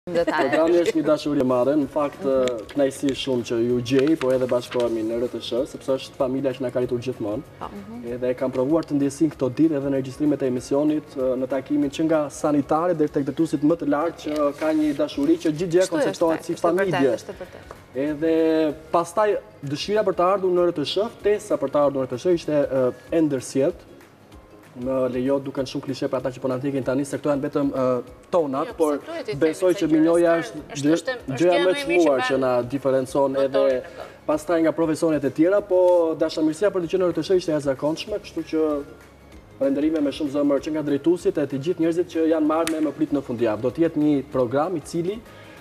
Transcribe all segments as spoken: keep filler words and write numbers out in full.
Programi është një dashuri e madhe, në fakt kënaqësi shumë që ju gjej, po edhe bashkohemi në R T S H, sepse është familja që na ka rritur gjithmonë. Edhe kam provuar të ndjesin këto ditë edhe në regjistrimet e emisionit, në takimin që nga sanitarit deri tek detuesit më të lartë që ka një dashuri që gjithë gjë konceptohet si familje. Edhe pastaj dëshira për të ardhur në R T S H, ftesa për të ardhur në R T S H ishte e ndërsjellë. Më lejo duken shumë klishe për ata që po na ndjekin tani se këto janë vetëm tonat, por besoj që minjoja është gjëja më e çmuar që na diferencon edhe pastaj nga profesionet e tjera, po dashamirësia për të qenë në R T S H ishte e jashtëzakonshme, kështu që falënderime me shumë zemër që nga drejtuesit e të gjithë njerëzit që janë marrë me më prit në fundjavë. Do të jetë një program i cili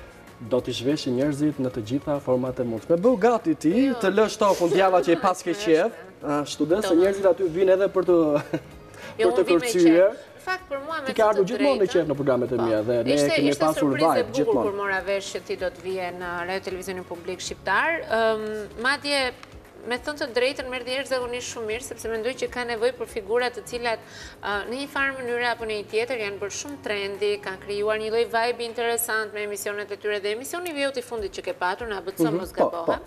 do t'i zhveshë njerëzit në të gjitha format e mundshme. Bëu gati ti të lësh to fundjava që i pas ke qef, student se njerëzit aty vinë edhe për të për të kërcyer. Ti ka ardhur gjithmonë në qef në programet e mia dhe ne kemi pasur vibe gjithmonë. Kur mora vesh që ti do të vije në Radio Televizionin Publik Shqiptar, madje me thënë të drejtën merr njerëz zakonisht shumë mirë sepse mendoj që ka nevojë për figura të cilat në një farë mënyrë apo në një tjetër janë bërë shumë trendy, kanë krijuar një lloj vibe interesant me emisionet e tyre dhe emisioni i vjeut i fundit që ke patur në A B C mos gabohem.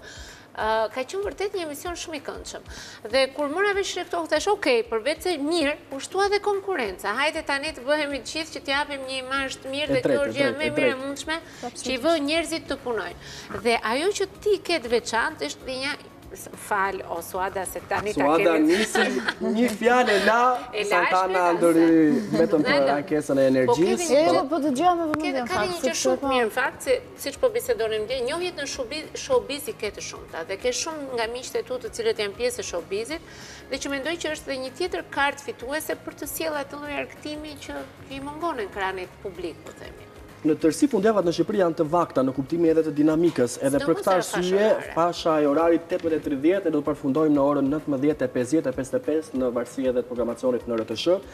Ka qenë vërtet një emision shumë i këndshëm. Dhe kur mëra vesh këto, thash, "Okej, përveç se mirë, u shtua dhe konkurenca. Hajde tani të bëhemi të gjithë që t'japim një imazh të mirë dhe kjo është gjë më e mirë e mundshme që i vë njerëzit të punojnë." Dhe ajo që ti ke të veçantë është dhe një fal o Suada se tani ta kemi. Suada nisi një fjalë la Santana ndëri vetëm për ankesën e energjisë. Jo, po dëgjoj me vëmendje. Ka një gjë shumë mirë në fakt se siç po bisedonim dje, njohjet në showbiz i ke të shumta dhe ke shumë nga miqtë e tu të cilët janë pjesë e showbizit dhe që mendoj që është dhe një tjetër kartë fituese për të sjellë atë lloj argëtimi që i mungon ekranit publik, po themi. Në tërësi fundjavat në Shqipëri janë të vakta në kuptimin edhe të dinamikës, edhe për këtë arsye fasha e orarit tetëmbëdhjetë e tridhjetë do të përfundojmë në orën nëntëmbëdhjetë e pesëdhjetë e pesëdhjetë e pesë në varësi edhe të programacionit në R T S H.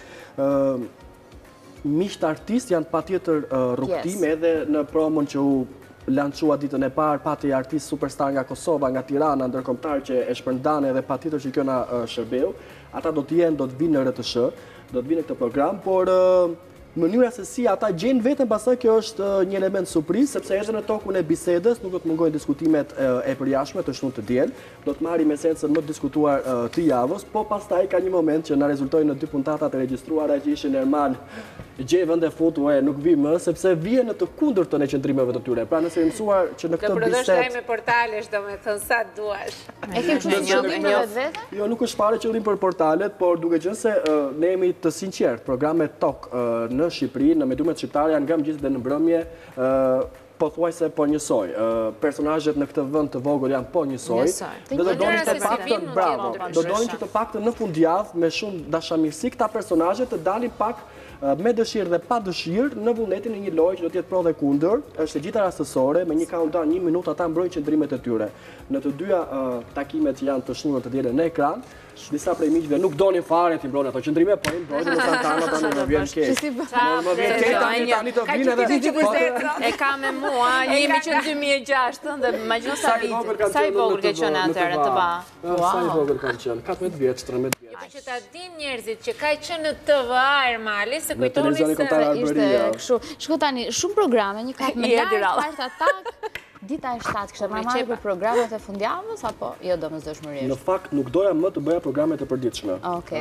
Miqtë artistë janë patjetër rrugtim edhe në promon që u lançua ditën e parë, pati artist superstar nga Kosova, nga Tirana, ndërkombëtar që e shpërndan edhe patjetër që kjo na shërbeu. Ata do të jenë, do të vinë në R T S H, do të vinë në këtë program, por mënyra se si ata gjenë vetëm pastaj kjo është një element surprizë, sepse edhe në tokun e bisedës nuk do të mungojnë diskutimet e përjashme të shtunë të diel, do të marrim esencën më të diskutuar të javës, po pastaj ka një moment që na rezultojnë në dy puntatat e regjistruara që ishin normal gjej vend e fut, ue nuk vi më, sepse vjen në të kundërtën e qendrimeve të tyre. Pra nëse mësuar që në këtë bisedë të prodhosh me portalesh, domethënë sa duash. E ke kështu qëllim vetë? Jo, nuk është fare qëllim për portalet, por duke qenë se ne jemi të sinqertë, programet tok në Shqipëri, në mediumet shqiptare janë nga mëngjes dhe në mbrëmje, pothuajse po njësoj. Personazhet në këtë vend të vogël janë po njësoj. Dhe do donin të paktën, bravo, do donin që të paktën në fundjavë me shumë dashamirësi këta personazhe të dalin pak me dëshirë dhe pa dëshirë në vullnetin e një lojë që do të jetë pro dhe kundër, është e gjitha rastësore, me një countdown një minutë ata mbrojnë qendrimet e tyre. Në të dyja takimet që janë të shnuar të dielën në ekran, disa prej miqve nuk donin fare të mbrojnë ato qendrime, po i mbrojnë në Santana tani më vjen keq. Më vjen keq tani tani të vinë edhe e ka me mua, jemi që në dy mijë e gjashtë dhe imagjino sa vit. Sa i vogël ke qenë atëherë të ba. Sa i vogël kanë qenë? katërmbëdhjetë vjeç, tridhjetë vjeç. Po që ta din njerëzit që ka qenë në T V A Ermali, se kujtoni se ishte kështu. Shko tani, shumë programe, një kap me lart, lart atak. Dita e shtatë kështë marrë për programet e fundjavës, apo jo domosdoshmërisht? Në fakt, nuk doja më të bëja programet e përditshme.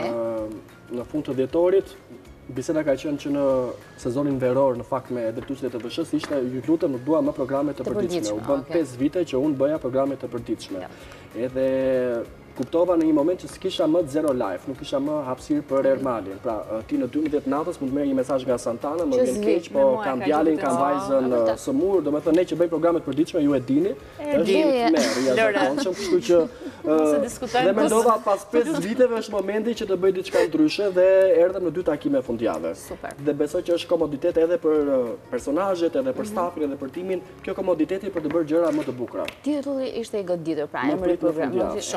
Në fund të dhjetorit, biseda ka qenë që në sezonin veror, në fakt me drejtuesit e T V S-s, ishte ju lutem nuk dua më programet e përditshme. U bën pesë vite që unë bëja programet e përditshme. Edhe kuptova në një moment që s'kisha më zero life, nuk kisha më hapësirë për Ermalin. Pra, ti në dymbëdhjetë natës mund të merr një mesazh nga Santana, më vjen keq, po kam djalin, kam vajzën sëmur, domethënë ne që bëj programet përditshme ju e dini, është merr jashtëzakonshëm, kështu që dhe mendova pas pesë viteve është momenti që të bëj diçka ndryshe dhe erdhem në dy takime fundjavë. Dhe besoj që është komoditet edhe për personazhet, edhe për stafin, edhe për timin, kjo komoditeti për të bërë gjëra më të bukura. Titulli ishte i goditur, pra emri i programit është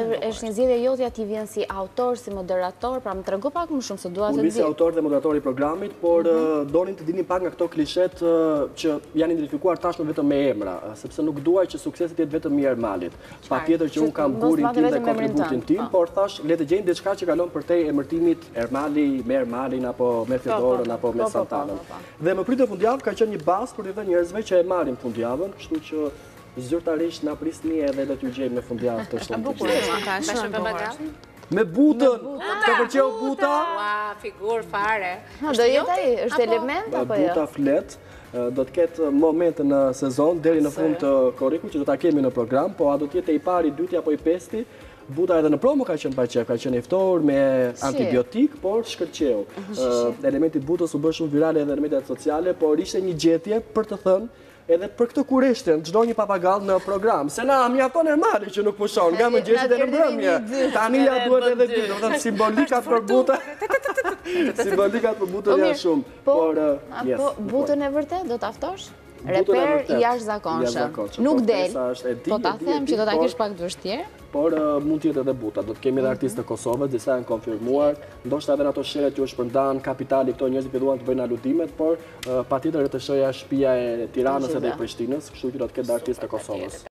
është një zgjedhje jotja ti vjen si autor, si moderator, pra më trego pak më shumë se dua të Unë di. si autor dhe moderator i programit, por donin të dini pak nga këto klishet që janë identifikuar tashmë vetëm me emra, sepse nuk duaj që suksesit jetë vetëm mirë malit. Patjetër që unë kam gurin tim dhe kontributin tim, por thash le të gjejmë diçka që kalon përtej emërtimit Ermali, me Ermalin apo me Fedorën apo me Santanën. Dhe më pritet fundjavë ka qenë një bazë për të thënë njerëzve që e marrin fundjavën, kështu që zyrtarisht na prisni edhe do t'ju gjejmë në fundjavë të shtunë të gjithë. Me butën, të pëlqeu buta? Ua, figur fare. Do jetë ai, është element apo jo? Buta flet, do të ketë momente në sezon deri në fund të korrikut që do ta kemi në program, po a do të jetë i pari, i dyti apo i pesti? Buta edhe në promo ka qenë pa qef, ka qenë i ftohur me antibiotik, por shkëlqeu. Elementi i butës u bë shumë viral edhe në mediat sociale, por ishte një gjetje për të thënë edhe për këtë kureshtin, çdo një papagall në program. Se na mjafton Ermali që nuk pushon, nga mëngjesit e në mbrëmje. Tani ja duhet edhe dy, do të thënë simbolikat për buta. Simbolikat për butën janë shumë. Por po butën e vërtet do ta ftosh? Reper i jashtëzakonshëm. Nuk del. Po ta them që do ta kesh pak të vështirë. Por mund të jetë edhe buta. Do të kemi edhe artistë të Kosovës, disa janë konfirmuar, ndoshta edhe në ato shere që u shpërndan kapitali, këto njerëzit filluan të bëjnë aludimet, por patjetër të shoja shtëpia e Tiranës edhe e Prishtinës, kështu që do të ketë artistë të Kosovës.